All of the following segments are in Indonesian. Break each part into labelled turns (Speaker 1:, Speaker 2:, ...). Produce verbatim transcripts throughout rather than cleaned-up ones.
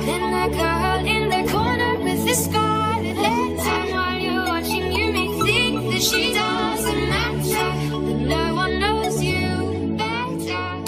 Speaker 1: Then the girl in the corner with the scarlet letter, while you're watching you may think that she doesn't matter, but no one knows you better.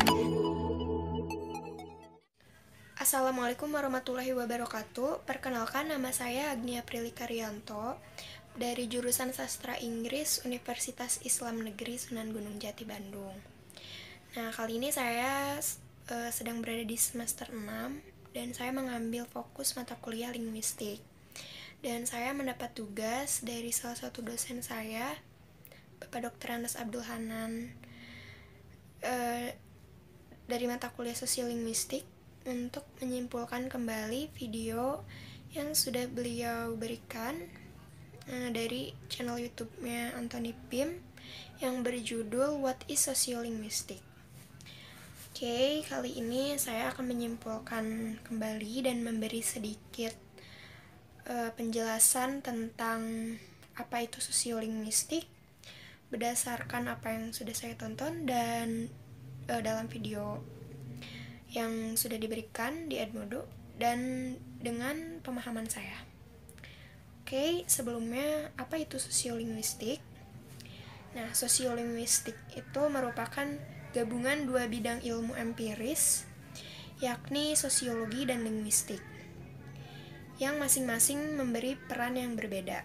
Speaker 2: Assalamualaikum warahmatullahi wabarakatuh. Perkenalkan, nama saya Agnia Prilika Rianto dari jurusan Sastra Inggris Universitas Islam Negeri Sunan Gunung Jati, Bandung. Nah, kali ini saya uh, sedang berada di semester enam dan saya mengambil fokus mata kuliah linguistik. Dan saya mendapat tugas dari salah satu dosen saya, Bapak Doktor Andes Abdul Hanan, uh, dari mata kuliah sosiolinguistik, untuk menyimpulkan kembali video yang sudah beliau berikan uh, dari channel YouTube-nya Anthony Pim yang berjudul What is Sociolinguistic. Oke, okay, kali ini saya akan menyimpulkan kembali dan memberi sedikit uh, penjelasan tentang apa itu sosiolinguistik berdasarkan apa yang sudah saya tonton dan uh, dalam video yang sudah diberikan di Edmodo dan dengan pemahaman saya. Oke, okay, sebelumnya apa itu sosiolinguistik? Nah, sosiolinguistik itu merupakan gabungan dua bidang ilmu empiris, yakni sosiologi dan linguistik, yang masing-masing memberi peran yang berbeda.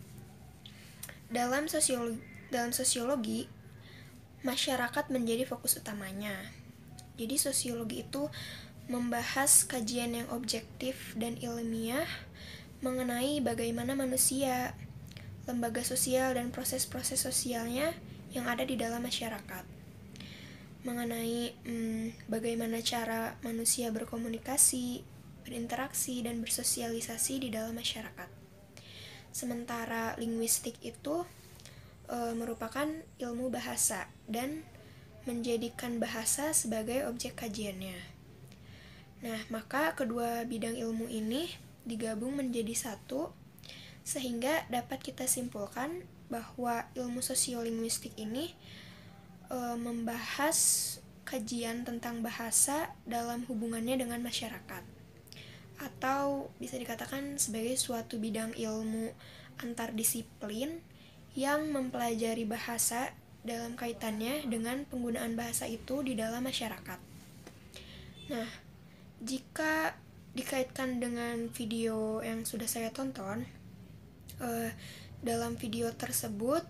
Speaker 2: Dalam sosiologi, dalam sosiologi, masyarakat menjadi fokus utamanya. Jadi sosiologi itu membahas kajian yang objektif dan ilmiah mengenai bagaimana manusia, lembaga sosial dan proses-proses sosialnya yang ada di dalam masyarakat. Mengenai hmm, bagaimana cara manusia berkomunikasi, berinteraksi, dan bersosialisasi di dalam masyarakat. Sementara linguistik itu e, merupakan ilmu bahasa dan menjadikan bahasa sebagai objek kajiannya. Nah, maka kedua bidang ilmu ini digabung menjadi satu, sehingga dapat kita simpulkan bahwa ilmu sosiolinguistik ini e, membahas kajian tentang bahasa dalam hubungannya dengan masyarakat, atau bisa dikatakan sebagai suatu bidang ilmu antardisiplin yang mempelajari bahasa dalam kaitannya dengan penggunaan bahasa itu di dalam masyarakat. Nah, jika dikaitkan dengan video yang sudah saya tonton, uh, dalam video tersebut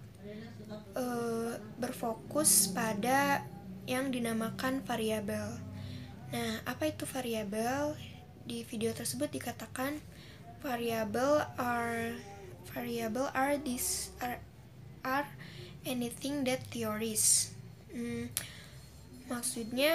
Speaker 2: uh, berfokus pada yang dinamakan variabel. Nah, apa itu variabel? Di video tersebut dikatakan variable are variable are this are, are anything that theories. Hmm, maksudnya,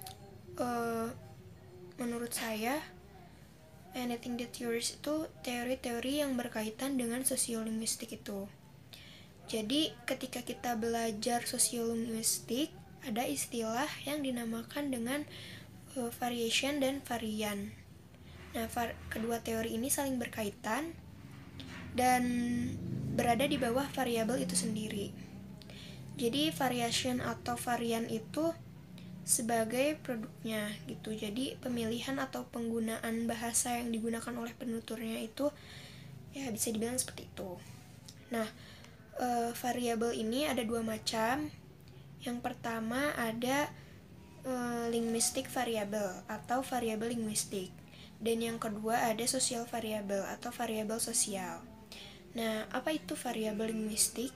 Speaker 2: uh, menurut saya, anything that theories itu teori-teori yang berkaitan dengan sosiolinguistik itu. Jadi, ketika kita belajar sosiolinguistik, ada istilah yang dinamakan dengan uh, variation dan varian. Nah, var- kedua teori ini saling berkaitan dan berada di bawah variabel itu sendiri. Jadi variation atau varian itu sebagai produknya gitu. Jadi pemilihan atau penggunaan bahasa yang digunakan oleh penuturnya itu ya bisa dibilang seperti itu. Nah, e, variabel ini ada dua macam. Yang pertama ada e, linguistic variable atau variabel linguistik. Dan yang kedua ada social variable atau variabel sosial. Nah, apa itu variabel linguistik?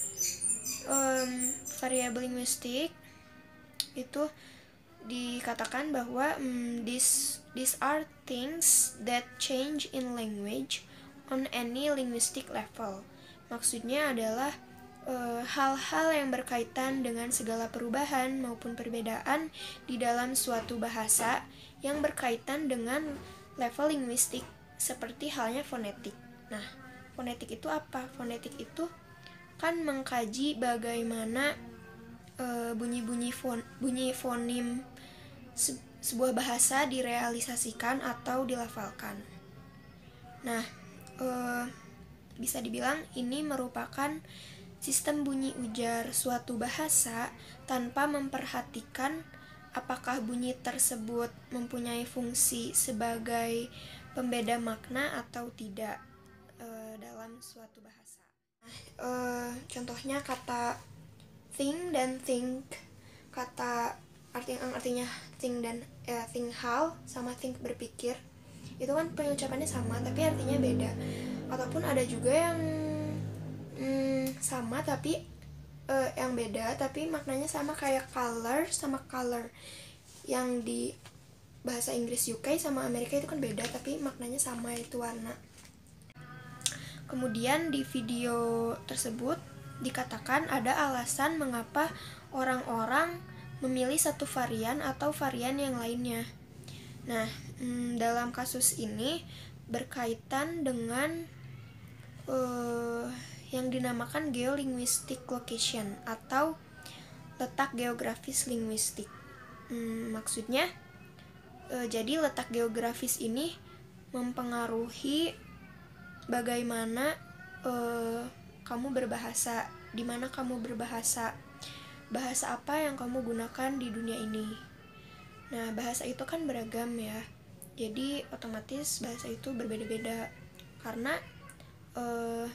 Speaker 2: Um, variabel linguistik itu dikatakan bahwa um, these these are things that change in language on any linguistic level. Maksudnya adalah uh, hal-hal yang berkaitan dengan segala perubahan maupun perbedaan di dalam suatu bahasa yang berkaitan dengan level linguistik, seperti halnya fonetik. Nah, fonetik itu apa? Fonetik itu kan mengkaji bagaimana e, bunyi-bunyi fon, bunyi fonim se, sebuah bahasa direalisasikan atau dilafalkan. Nah, e, bisa dibilang ini merupakan sistem bunyi ujar suatu bahasa tanpa memperhatikan apakah bunyi tersebut mempunyai fungsi sebagai pembeda makna atau tidak uh, dalam suatu bahasa. Uh, contohnya kata think dan think, kata arti yang artinya think dan eh, think hal sama think berpikir, itu kan pengucapannya sama tapi artinya beda. Ataupun ada juga yang hmm, sama tapi uh, yang beda tapi maknanya sama, kayak color sama color. Yang di bahasa Inggris U K sama Amerika itu kan beda tapi maknanya sama, itu warna. Kemudian di video tersebut dikatakan ada alasan mengapa orang-orang memilih satu varian atau varian yang lainnya. Nah, hmm, dalam kasus ini berkaitan dengan uh, yang dinamakan geolinguistic location atau letak geografis linguistik. Hmm, maksudnya, uh, jadi letak geografis ini mempengaruhi bagaimana uh, kamu berbahasa, di mana kamu berbahasa, bahasa apa yang kamu gunakan di dunia ini. Nah, bahasa itu kan beragam ya, jadi otomatis bahasa itu berbeda-beda karena uh,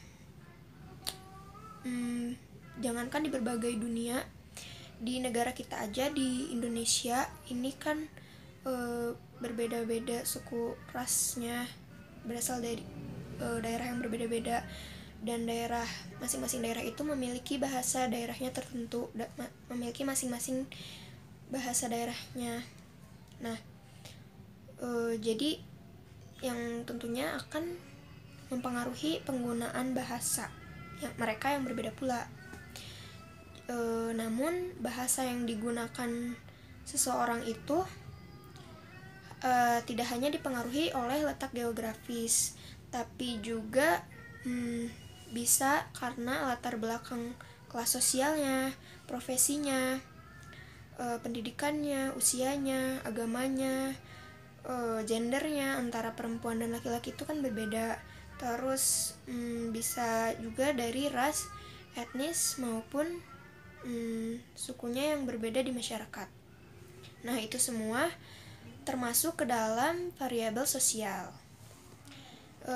Speaker 2: hmm, jangankan di berbagai dunia, di negara kita aja, di Indonesia ini kan uh, berbeda-beda suku rasnya, berasal dari uh, daerah yang berbeda-beda. Dan daerah, masing-masing daerah itu memiliki bahasa daerahnya tertentu, da- memiliki masing-masing bahasa daerahnya. Nah, e, jadi yang tentunya akan mempengaruhi penggunaan bahasa yang mereka yang berbeda pula. E, namun bahasa yang digunakan seseorang itu e, tidak hanya dipengaruhi oleh letak geografis, tapi juga hmm, bisa karena latar belakang kelas sosialnya, profesinya, e, pendidikannya, usianya, agamanya, e, gendernya, antara perempuan dan laki-laki itu kan berbeda. Terus hmm, bisa juga dari ras, etnis maupun hmm, sukunya yang berbeda di masyarakat. Nah, itu semua termasuk ke dalam variabel sosial. E,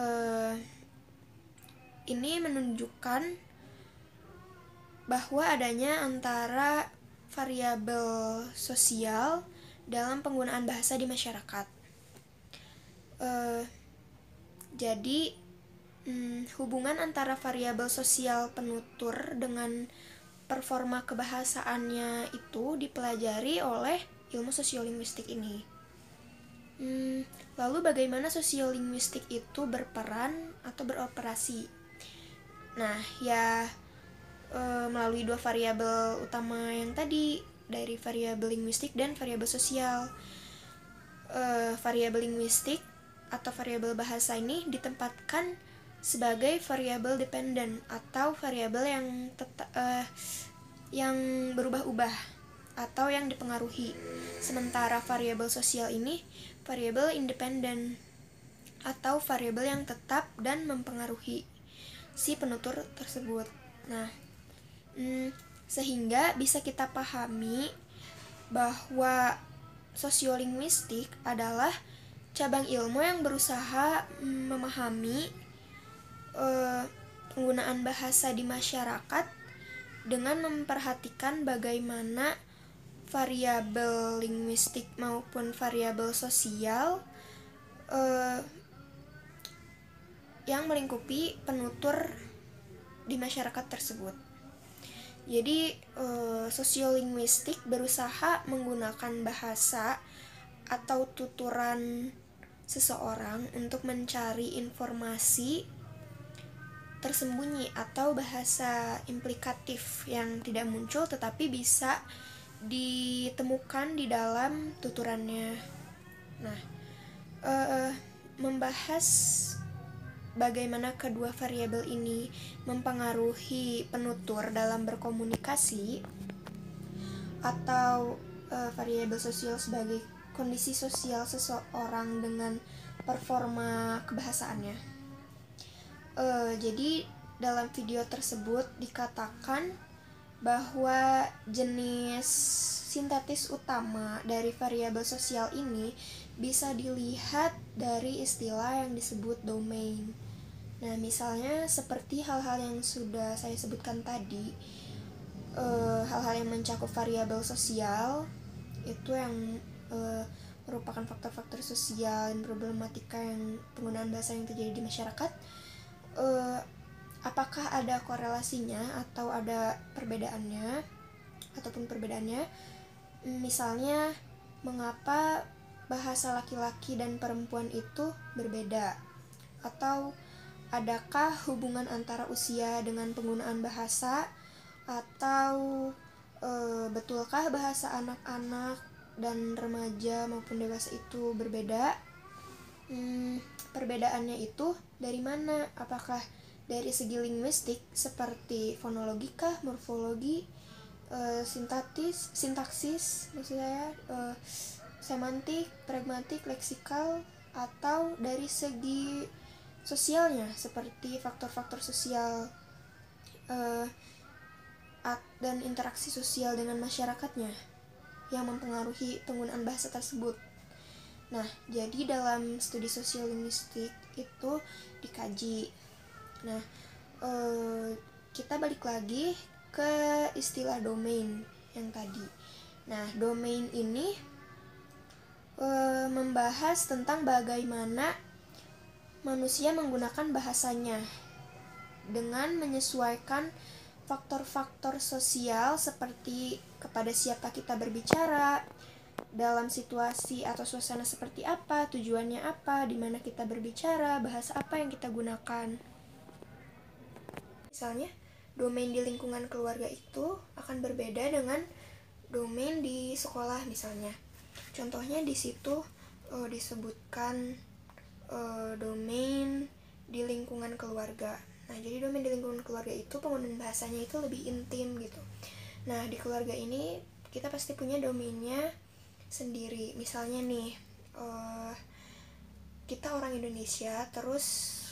Speaker 2: Ini menunjukkan bahwa adanya antara variabel sosial dalam penggunaan bahasa di masyarakat. Uh, jadi hmm, hubungan antara variabel sosial penutur dengan performa kebahasaannya itu dipelajari oleh ilmu sosiolinguistik ini. Hmm, lalu bagaimana sosiolinguistik itu berperan atau beroperasi? Nah, ya e, melalui dua variabel utama yang tadi, dari variabel linguistik dan variabel sosial. E, variabel linguistik atau variabel bahasa ini ditempatkan sebagai variabel dependen atau variabel yang teta, e, yang berubah-ubah atau yang dipengaruhi. Sementara variabel sosial ini variabel independen atau variabel yang tetap dan mempengaruhi si penutur tersebut. Nah, hmm, sehingga bisa kita pahami bahwa sosiolinguistik adalah cabang ilmu yang berusaha memahami uh, penggunaan bahasa di masyarakat dengan memperhatikan bagaimana variabel linguistik maupun variabel sosial uh, yang melingkupi penutur di masyarakat tersebut. Jadi e, sosiolinguistik berusaha menggunakan bahasa atau tuturan seseorang untuk mencari informasi tersembunyi atau bahasa implikatif yang tidak muncul tetapi bisa ditemukan di dalam tuturannya. Nah, e, membahas bagaimana kedua variabel ini mempengaruhi penutur dalam berkomunikasi atau e, variabel sosial sebagai kondisi sosial seseorang dengan performa kebahasaannya. E, jadi dalam video tersebut dikatakan bahwa jenis sintaksis utama dari variabel sosial ini bisa dilihat dari istilah yang disebut domain. Nah, misalnya seperti hal-hal yang sudah saya sebutkan tadi, eh, hal-hal yang mencakup variabel sosial itu yang eh, merupakan faktor-faktor sosial dan problematika yang penggunaan bahasa yang terjadi di masyarakat. Eh, apakah ada korelasinya atau ada perbedaannya ataupun perbedaannya? Misalnya, mengapa bahasa laki-laki dan perempuan itu berbeda? Atau adakah hubungan antara usia dengan penggunaan bahasa? Atau e, betulkah bahasa anak-anak dan remaja maupun dewasa itu berbeda? Hmm, perbedaannya itu dari mana? Apakah dari segi linguistik seperti fonologikah, morfologi, e, sintaksis, sintaksis maksud saya, e, semantik, pragmatik, leksikal, atau dari segi sosialnya seperti faktor-faktor sosial uh, dan interaksi sosial dengan masyarakatnya yang mempengaruhi penggunaan bahasa tersebut. Nah, jadi dalam studi sosiolinguistik itu dikaji. Nah, uh, kita balik lagi ke istilah domain yang tadi. Nah, domain ini uh, membahas tentang bagaimana manusia menggunakan bahasanya dengan menyesuaikan faktor-faktor sosial seperti kepada siapa kita berbicara, dalam situasi atau suasana seperti apa, tujuannya apa, di mana kita berbicara, bahasa apa yang kita gunakan. Misalnya, domain di lingkungan keluarga itu akan berbeda dengan domain di sekolah misalnya. Contohnya di situ uh, disebutkan uh, domain di lingkungan keluarga. Nah, jadi domain di lingkungan keluarga itu penggunaan bahasanya itu lebih intim gitu. Nah, di keluarga ini kita pasti punya domainnya sendiri. Misalnya nih, uh, kita orang Indonesia, terus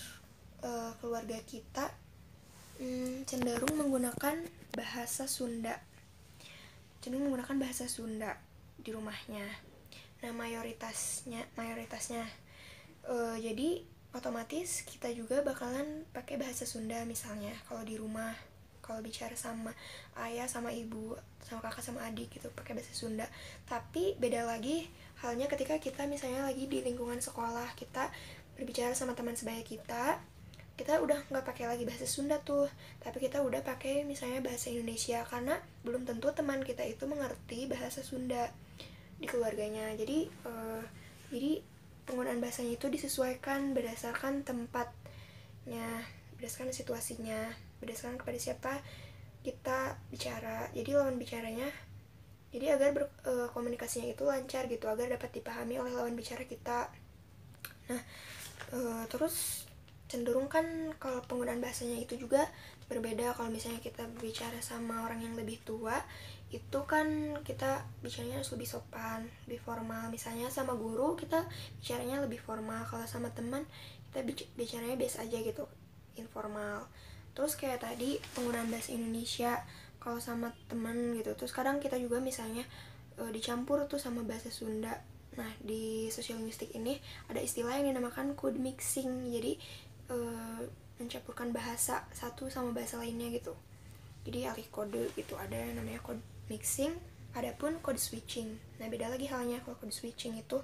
Speaker 2: uh, keluarga kita um, cenderung menggunakan bahasa Sunda. Cenderung menggunakan bahasa Sunda di rumahnya. Nah, mayoritasnya, mayoritasnya, uh, jadi otomatis kita juga bakalan pakai bahasa Sunda misalnya kalau di rumah, kalau bicara sama ayah sama ibu, sama kakak sama adik gitu pakai bahasa Sunda. Tapi beda lagi halnya ketika kita misalnya lagi di lingkungan sekolah, kita berbicara sama teman sebaya kita, kita udah nggak pakai lagi bahasa Sunda tuh, tapi kita udah pakai misalnya bahasa Indonesia, karena belum tentu teman kita itu mengerti bahasa Sunda di keluarganya. Jadi uh, jadi penggunaan bahasanya itu disesuaikan berdasarkan tempatnya, berdasarkan situasinya, berdasarkan kepada siapa kita bicara. Jadi lawan bicaranya, jadi agar ber, e, komunikasinya itu lancar gitu, agar dapat dipahami oleh lawan bicara kita. Nah, e, terus cenderung kan kalau penggunaan bahasanya itu juga berbeda. Kalau misalnya kita bicara sama orang yang lebih tua, itu kan kita bicaranya harus lebih sopan, lebih formal. Misalnya sama guru kita bicaranya lebih formal, kalau sama teman kita bicaranya biasa aja gitu, informal. Terus kayak tadi penggunaan bahasa Indonesia kalau sama teman gitu, terus kadang kita juga misalnya e, dicampur tuh sama bahasa Sunda. Nah, di sosiolinguistik ini ada istilah yang dinamakan code mixing, jadi e, mencampurkan bahasa satu sama bahasa lainnya gitu, jadi alih kode gitu. Ada yang namanya code mixing, adapun code switching. Nah, beda lagi halnya kalau code switching itu.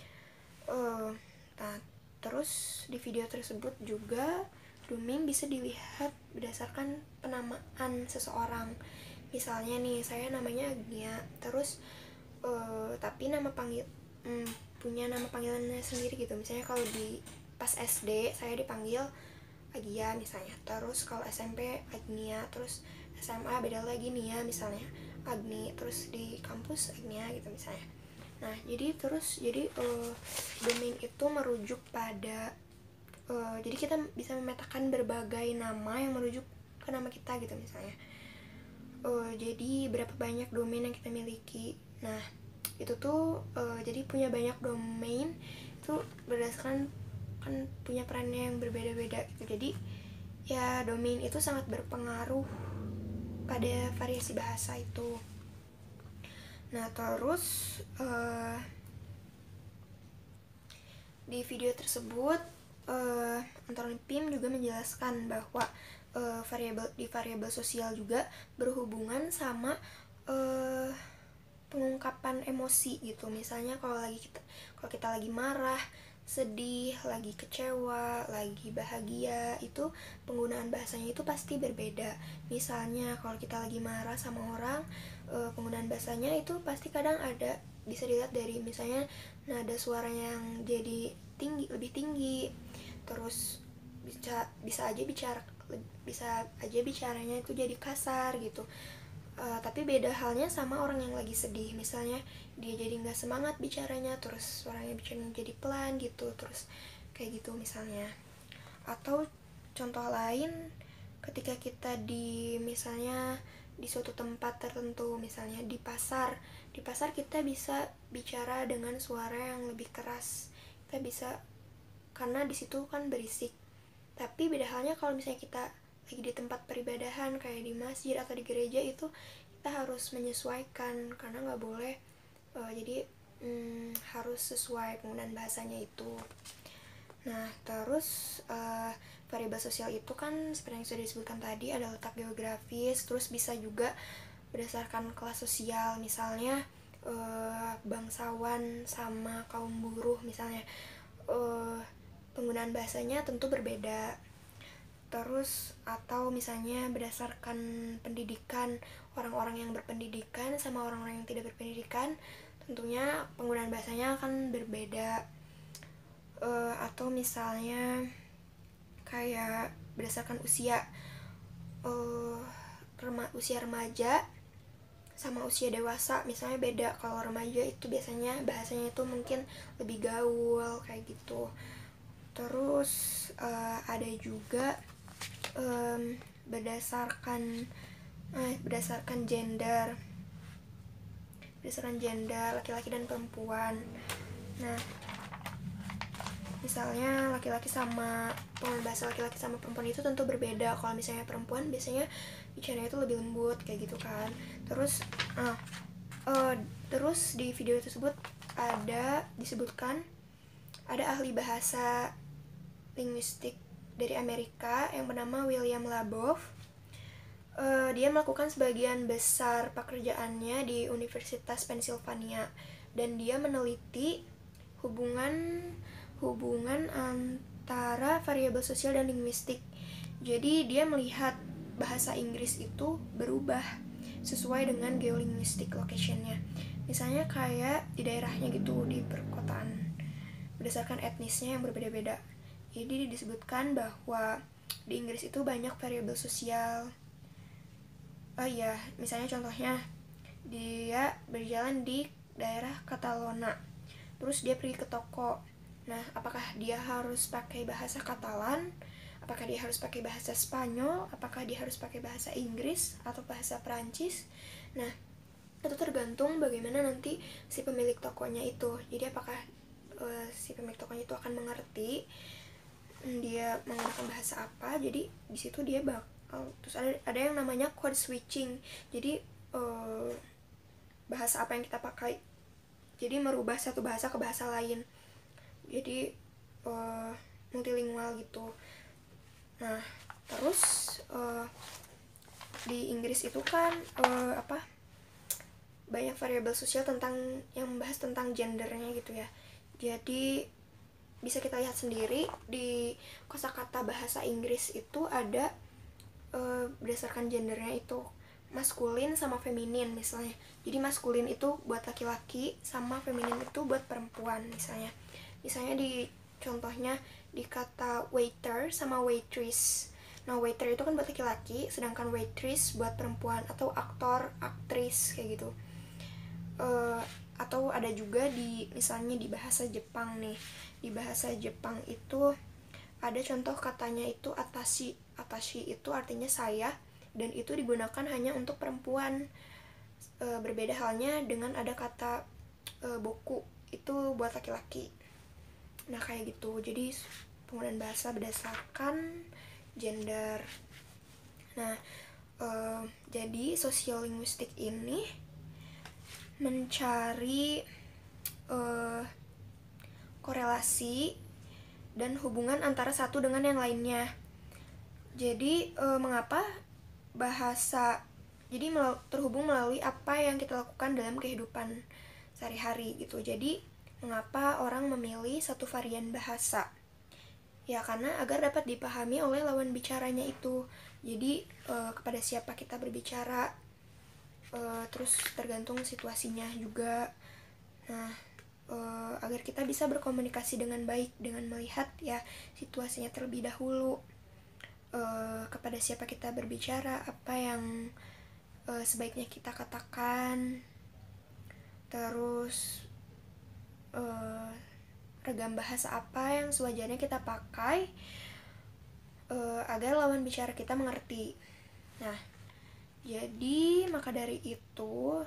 Speaker 2: Uh, nah, terus di video tersebut juga domain bisa dilihat berdasarkan penamaan seseorang. Misalnya nih, saya namanya Agnia, terus uh, tapi nama panggil um, punya nama panggilannya sendiri gitu. Misalnya kalau di pas S D saya dipanggil Agia misalnya, terus kalau S M P Agnia, terus S M A beda lagi nih ya, misalnya Agni, terus di kampus Agnia gitu misalnya. Nah, jadi terus jadi uh, domain itu merujuk pada uh, jadi kita bisa memetakan berbagai nama yang merujuk ke nama kita gitu misalnya. Uh, jadi berapa banyak domain yang kita miliki. Nah, itu tuh uh, jadi punya banyak domain itu berdasarkan kan punya perannya yang berbeda-beda gitu. Jadi ya domain itu sangat berpengaruh pada variasi bahasa itu. Nah, terus uh, di video tersebut uh, Anthony Pym juga menjelaskan bahwa uh, variabel di variabel sosial juga berhubungan sama uh, pengungkapan emosi gitu. Misalnya kalau lagi kita kalau kita lagi marah, sedih, lagi kecewa, lagi bahagia, itu penggunaan bahasanya itu pasti berbeda. Misalnya kalau kita lagi marah sama orang, e, penggunaan bahasanya itu pasti kadang ada, bisa dilihat dari misalnya nada suaranya yang jadi tinggi, lebih tinggi, terus bisa bisa aja bicara bisa aja bicaranya itu jadi kasar gitu. Uh, tapi beda halnya sama orang yang lagi sedih, misalnya dia jadi nggak semangat bicaranya, terus suaranya bicaranya jadi pelan gitu, terus kayak gitu misalnya. Atau contoh lain, ketika kita di misalnya di suatu tempat tertentu, misalnya di pasar, di pasar kita bisa bicara dengan suara yang lebih keras, kita bisa, karena di situ kan berisik. Tapi beda halnya kalau misalnya kita lagi di tempat peribadahan kayak di masjid atau di gereja, itu kita harus menyesuaikan karena nggak boleh uh, jadi hmm, harus sesuai penggunaan bahasanya itu. Nah, terus uh, variabel sosial itu kan seperti yang sudah disebutkan tadi, ada letak geografis, terus bisa juga berdasarkan kelas sosial, misalnya uh, bangsawan sama kaum buruh misalnya, uh, penggunaan bahasanya tentu berbeda. Terus atau misalnya berdasarkan pendidikan, orang-orang yang berpendidikan sama orang-orang yang tidak berpendidikan, tentunya penggunaan bahasanya akan berbeda. Uh, atau misalnya kayak berdasarkan usia, uh, rema, usia remaja sama usia dewasa misalnya beda. Kalau remaja itu biasanya bahasanya itu mungkin lebih gaul kayak gitu. Terus uh, ada juga um, berdasarkan eh, berdasarkan gender, berdasarkan gender laki-laki dan perempuan. Nah, misalnya laki-laki sama penggunaan bahasa laki-laki sama perempuan itu tentu berbeda. Kalau misalnya perempuan biasanya bicaranya itu lebih lembut kayak gitu kan. Terus uh, uh, terus di video tersebut ada disebutkan ada ahli bahasa linguistik dari Amerika yang bernama William Labov. Uh, dia melakukan sebagian besar pekerjaannya di Universitas Pennsylvania, dan dia meneliti hubungan hubungan antara variabel sosial dan linguistik. Jadi dia melihat bahasa Inggris itu berubah sesuai dengan geolinguistik locationnya. Misalnya kayak di daerahnya gitu, di perkotaan, berdasarkan etnisnya yang berbeda-beda. Jadi disebutkan bahwa di Inggris itu banyak variabel sosial. Oh iya, misalnya contohnya dia berjalan di daerah Katalona, terus dia pergi ke toko. Nah, apakah dia harus pakai bahasa Katalan? Apakah dia harus pakai bahasa Spanyol? Apakah dia harus pakai bahasa Inggris atau bahasa Perancis? Nah, itu tergantung bagaimana nanti si pemilik tokonya itu. Jadi apakah uh, si pemilik tokonya itu akan mengerti dia menggunakan bahasa apa, jadi di situ dia bak oh, terus ada ada yang namanya code switching, jadi uh, bahasa apa yang kita pakai, jadi merubah satu bahasa ke bahasa lain, jadi uh, multilingual gitu. Nah, terus uh, di Inggris itu kan uh, apa banyak variabel sosial tentang yang membahas tentang gendernya gitu ya. Jadi bisa kita lihat sendiri di kosakata bahasa Inggris itu ada e, berdasarkan gendernya itu maskulin sama feminin misalnya. Jadi maskulin itu buat laki-laki sama feminin itu buat perempuan misalnya. Misalnya di contohnya di kata waiter sama waitress. Nah, waiter itu kan buat laki-laki, sedangkan waitress buat perempuan, atau aktor, aktris kayak gitu. E, atau ada juga di misalnya di bahasa Jepang nih. Di bahasa Jepang itu ada contoh katanya itu atashi. Atashi itu artinya saya, dan itu digunakan hanya untuk perempuan. E, berbeda halnya dengan ada kata e, boku, itu buat laki-laki. Nah, kayak gitu. Jadi penggunaan bahasa berdasarkan gender. Nah, Uh, jadi sosiolinguistik ini mencari uh, korelasi dan hubungan antara satu dengan yang lainnya. Jadi uh, mengapa bahasa jadi mel- terhubung melalui apa yang kita lakukan dalam kehidupan sehari-hari gitu. Jadi mengapa orang memilih satu varian bahasa? Ya karena agar dapat dipahami oleh lawan bicaranya itu. Jadi e, kepada siapa kita berbicara, e, terus tergantung situasinya juga. Nah, e, agar kita bisa berkomunikasi dengan baik dengan melihat ya situasinya terlebih dahulu. E, kepada siapa kita berbicara, apa yang e, sebaiknya kita katakan. Terus e, regam bahasa apa yang sewajarnya kita pakai uh, agar lawan bicara kita mengerti. Nah, jadi maka dari itu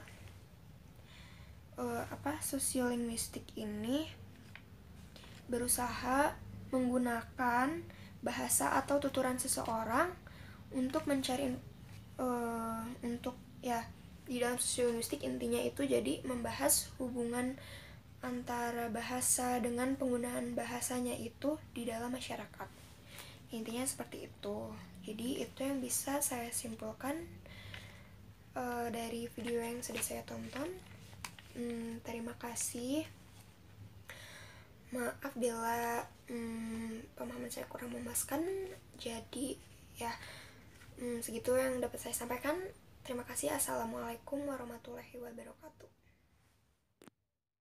Speaker 2: uh, apa sosiolinguistik ini berusaha menggunakan bahasa atau tuturan seseorang untuk mencari uh, untuk ya di dalam sosiolinguistik intinya itu jadi membahas hubungan antara bahasa dengan penggunaan bahasanya itu di dalam masyarakat. Intinya seperti itu. Jadi itu yang bisa saya simpulkan uh, dari video yang sudah saya tonton. Hmm, terima kasih. Maaf bila hmm, pemahaman saya kurang memuaskan. Jadi ya hmm, segitu yang dapat saya sampaikan. Terima kasih. Assalamualaikum warahmatullahi wabarakatuh.